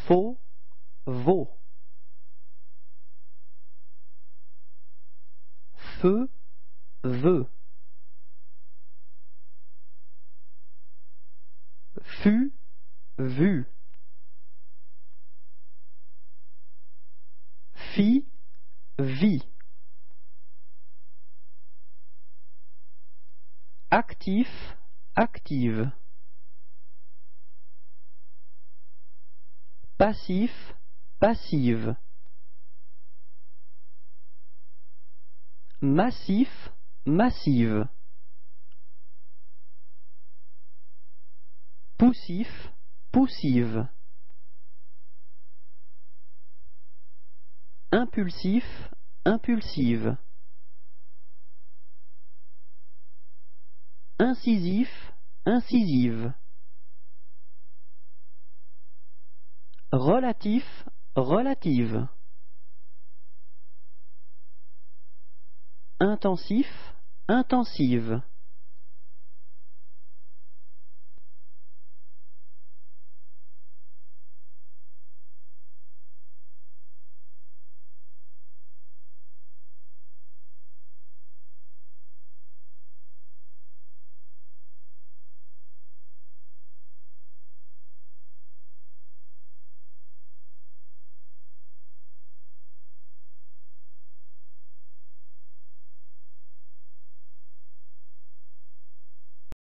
faux, veau. Feu, veut. Fut, vu. Fit, vit. Actif, active. Passif, passive. Massif, massive. Poussif, poussive. Impulsif, impulsive. Incisif, incisive. Relatif, relative. Intensif, intensive.